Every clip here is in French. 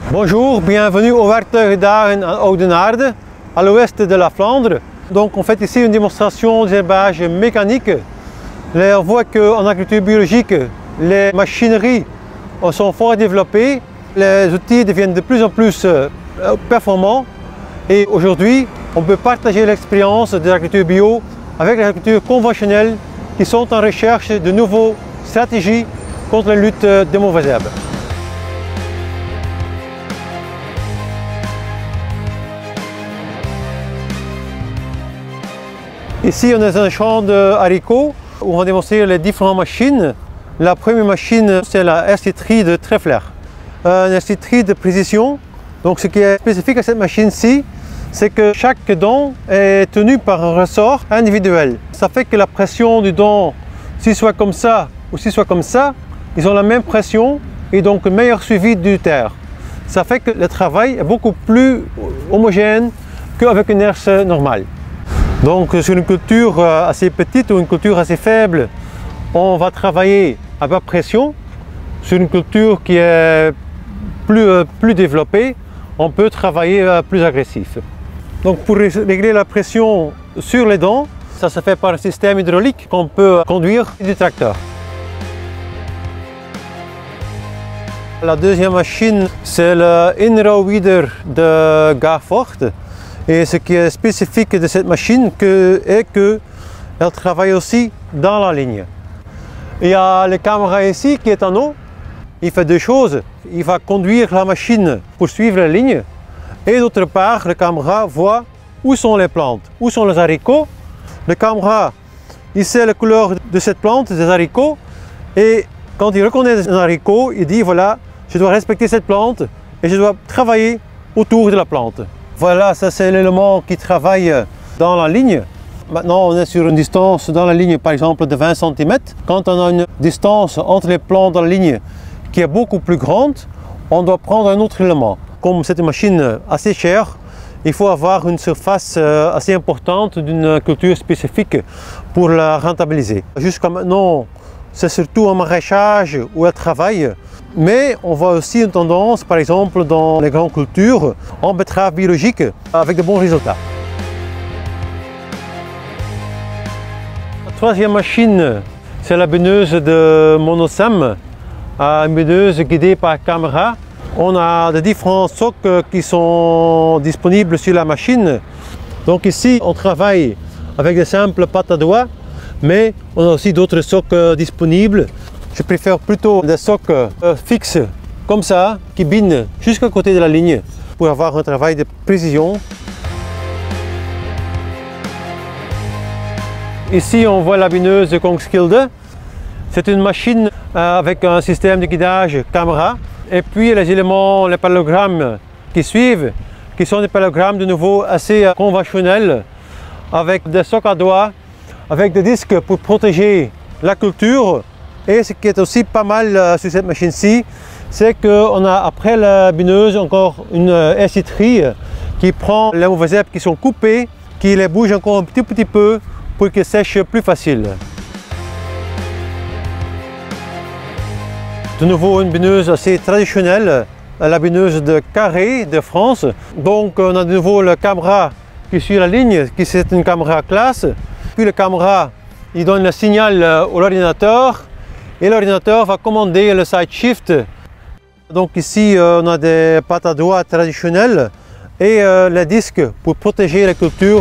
Bonjour, bienvenue au Werktuigendagen à Oudenaarde, à l'ouest de la Flandre. Donc on fait ici une démonstration d'herbage mécanique. On voit qu'en agriculture biologique, les machineries sont fort développées, les outils deviennent de plus en plus performants et aujourd'hui on peut partager l'expérience de l'agriculture bio avec l'agriculture conventionnelle qui sont en recherche de nouvelles stratégies contre la lutte des mauvaises herbes. Ici, on est dans un champ de haricots où on va démontrer les différentes machines. La première machine, c'est la hercytrie de Treffler. Une hercytrie de précision. Donc, ce qui est spécifique à cette machine-ci, c'est que chaque dent est tenu par un ressort individuel. Ça fait que la pression du dent, s'il soit comme ça ou s'il soit comme ça, ils ont la même pression et donc un meilleur suivi du terre. Ça fait que le travail est beaucoup plus homogène qu'avec une herse normale. Donc sur une culture assez petite ou une culture assez faible, on va travailler à bas pression. Sur une culture qui est plus développée, on peut travailler plus agressif. Donc pour régler la pression sur les dents, ça se fait par un système hydraulique qu'on peut conduire du tracteur. La deuxième machine, c'est le In-Row Weeder de Garfort. Et ce qui est spécifique de cette machine est qu'elle travaille aussi dans la ligne. Il y a le caméra ici qui est en haut. Il fait deux choses. Il va conduire la machine pour suivre la ligne. Et d'autre part, le caméra voit où sont les plantes, où sont les haricots. Le caméra, il sait la couleur de cette plante, des haricots. Et quand il reconnaît un haricot, il dit voilà, je dois respecter cette plante et je dois travailler autour de la plante. Voilà, ça c'est l'élément qui travaille dans la ligne. Maintenant, on est sur une distance dans la ligne, par exemple, de 20 cm. Quand on a une distance entre les plants dans la ligne qui est beaucoup plus grande, on doit prendre un autre élément. Comme c'est une machine assez chère, il faut avoir une surface assez importante d'une culture spécifique pour la rentabiliser. Jusqu'à maintenant, c'est surtout un maraîchage où elle travaille. Mais on voit aussi une tendance, par exemple, dans les grandes cultures, en betterave biologique, avec de bons résultats. La troisième machine, c'est la bineuse de Monosem, une bineuse guidée par caméra. On a de différents socs qui sont disponibles sur la machine. Donc ici, on travaille avec des simples pattes à doigts, mais on a aussi d'autres socs disponibles. Je préfère plutôt des socs fixes comme ça, qui binent jusqu'à côté de la ligne pour avoir un travail de précision. Ici on voit la bineuse de Kongskilde. C'est une machine avec un système de guidage caméra et puis les éléments, les parallélogrammes qui suivent, qui sont des parallélogrammes de nouveau assez conventionnels avec des socs à doigts, avec des disques pour protéger la culture. Et ce qui est aussi pas mal sur cette machine-ci, c'est qu'on a après la bineuse encore une hercytrie qui prend les mauvaises herbes qui sont coupées, qui les bouge encore un petit peu pour qu'elles sèchent plus facile. De nouveau une bineuse assez traditionnelle, la bineuse de Carré de France. Donc on a de nouveau la caméra qui suit la ligne, qui c'est une caméra classe. Puis la caméra, il donne le signal à l'ordinateur. Et l'ordinateur va commander le side shift. Donc ici on a des pattes à doigts traditionnelles et les disques pour protéger la culture.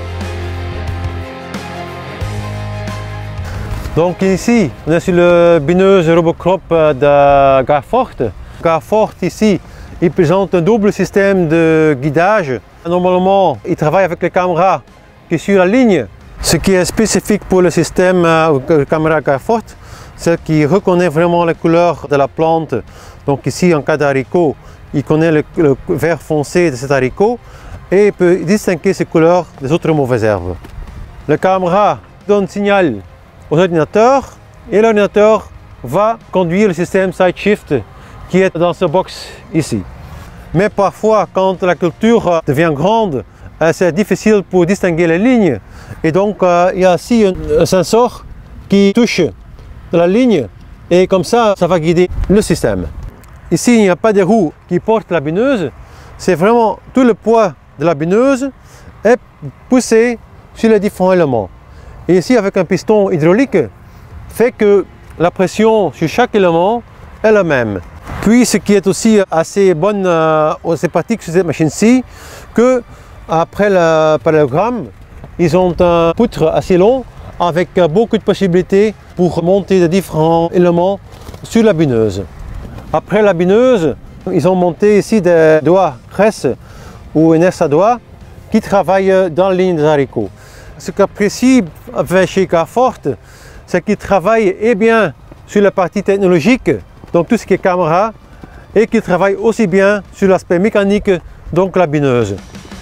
Donc ici on est sur le bineuse Robocrop de Garfort. Garfort ici il présente un double système de guidage. Normalement il travaille avec les caméras qui suivent la ligne. Ce qui est spécifique pour le système caméra Garfort, c'est qu'il reconnaît vraiment la couleur de la plante. Donc ici, en cas d'haricot, il connaît le vert foncé de cet haricot et il peut distinguer ces couleurs des autres mauvaises herbes. Le caméra donne signal aux ordinateurs et l'ordinateur va conduire le système side shift qui est dans ce box ici. Mais parfois, quand la culture devient grande, c'est difficile pour distinguer les lignes et donc il y a aussi un sensor qui touche la ligne et comme ça, ça va guider le système. Ici, il n'y a pas de roue qui porte la bineuse. C'est vraiment tout le poids de la bineuse est poussé sur les différents éléments. Et ici, avec un piston hydraulique, fait que la pression sur chaque élément est la même. Puis, ce qui est aussi assez bonne, assez pratique sur cette machine-ci, que après le parallélogramme, ils ont un poutre assez long avec beaucoup de possibilités pour monter de différents éléments sur la bineuse. Après la bineuse, ils ont monté ici des doigts Kress ou une à doigts qui travaillent dans la ligne des haricots. Ce qu'apprécie chez Garforth, c'est qu'ils travaillent et bien sur la partie technologique, donc tout ce qui est caméra, et qu'ils travaillent aussi bien sur l'aspect mécanique, donc la bineuse.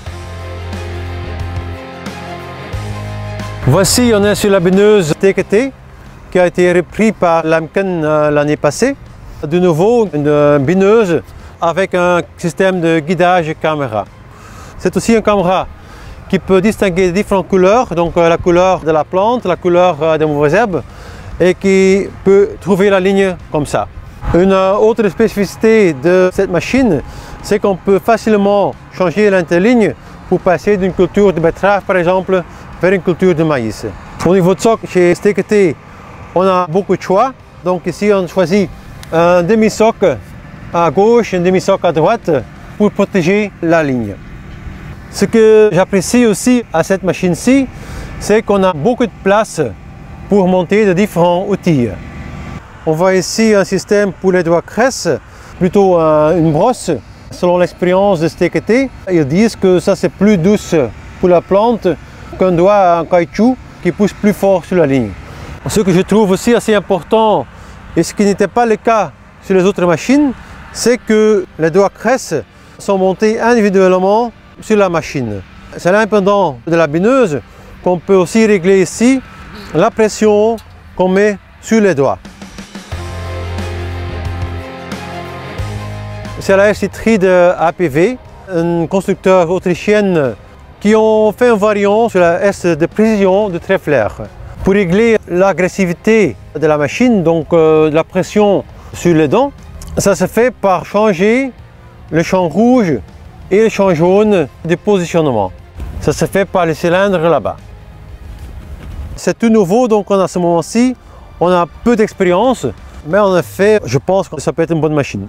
Voici, on est sur la bineuse TKT qui a été reprise par Lamken l'année passée. De nouveau, une bineuse avec un système de guidage caméra. C'est aussi une caméra qui peut distinguer différentes couleurs, donc la couleur de la plante, la couleur des mauvaises herbes, et qui peut trouver la ligne comme ça. Une autre spécificité de cette machine, c'est qu'on peut facilement changer l'interligne pour passer d'une culture de betterave par exemple vers une culture de maïs. Au niveau de soc, chez TKT, on a beaucoup de choix. Donc ici on choisit un demi-soc à gauche, un demi-soc à droite pour protéger la ligne. Ce que j'apprécie aussi à cette machine-ci, c'est qu'on a beaucoup de place pour monter de différents outils. On voit ici un système pour les doigts Kress, plutôt une brosse. Selon l'expérience de TKT, ils disent que ça c'est plus douce pour la plante qu'un doigt en caoutchouc qui pousse plus fort sur la ligne. Ce que je trouve aussi assez important, et ce qui n'était pas le cas sur les autres machines, c'est que les doigts Kress sont montés individuellement sur la machine. C'est l'indépendant de la bineuse qu'on peut aussi régler ici la pression qu'on met sur les doigts. C'est la RC3 de APV, un constructeur autrichienne qui ont fait un variant sur la S de précision de Treffler. Pour régler l'agressivité de la machine, donc la pression sur les dents, ça se fait par changer le champ rouge et le champ jaune de positionnement. Ça se fait par les cylindres là-bas. C'est tout nouveau, donc à ce moment-ci, on a peu d'expérience, mais en effet, je pense que ça peut être une bonne machine.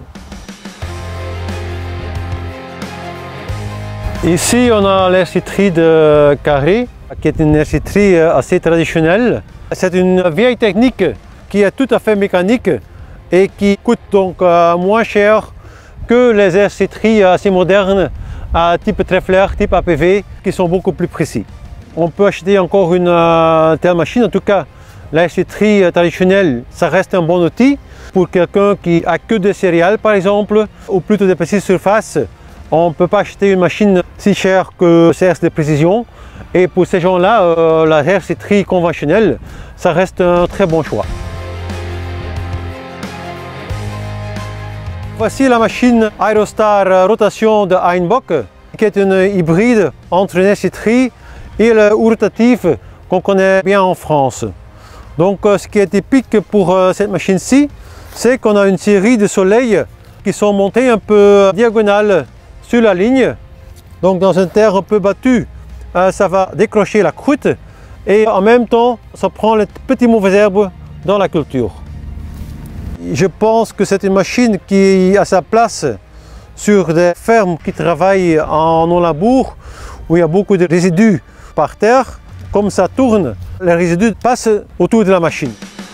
Ici, on a l'RC3 de Carré, qui est une RC3 assez traditionnelle. C'est une vieille technique qui est tout à fait mécanique et qui coûte donc moins cher que les RC3 assez modernes à type Treffler, type APV, qui sont beaucoup plus précis. On peut acheter encore une telle machine, en tout cas la RC3 traditionnelle, ça reste un bon outil pour quelqu'un qui a que des céréales par exemple, ou plutôt des petites surfaces. On ne peut pas acheter une machine si chère que CRC de précision, et pour ces gens-là, la RC3 conventionnelle, ça reste un très bon choix. Voici la machine Aerostar rotation de Einbock, qui est une hybride entre une RC3 et le rotatif qu'on connaît bien en France. Donc ce qui est typique pour cette machine-ci, c'est qu'on a une série de soleils qui sont montés un peu diagonales sur la ligne. Donc dans une terre un peu battue, ça va décrocher la croûte et en même temps ça prend les petites mauvaises herbes dans la culture. Je pense que c'est une machine qui a sa place sur des fermes qui travaillent en non-labour où il y a beaucoup de résidus par terre. Comme ça tourne, les résidus passent autour de la machine.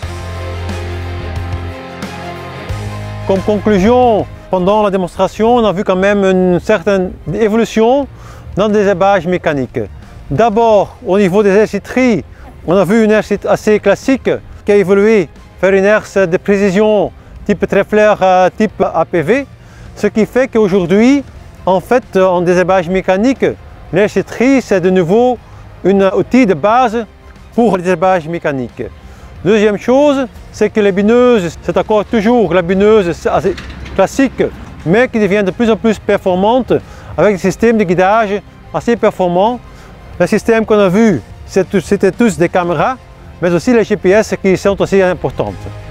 Comme conclusion, pendant la démonstration, on a vu quand même une certaine évolution dans des ébages mécaniques. D'abord, au niveau des RC3, on a vu une herse assez classique qui a évolué vers une herse de précision type Treffler, type APV, ce qui fait qu'aujourd'hui, en fait, en désherbage mécanique, l'RC3 c'est de nouveau un outil de base pour le désherbage mécanique. Deuxième chose, c'est que les bineuses, c'est encore toujours la bineuse assez classique, mais qui devient de plus en plus performante avec des systèmes de guidage assez performants. Les systèmes qu'on a vus, c'était tous des caméras, mais aussi les GPS qui sont aussi importantes.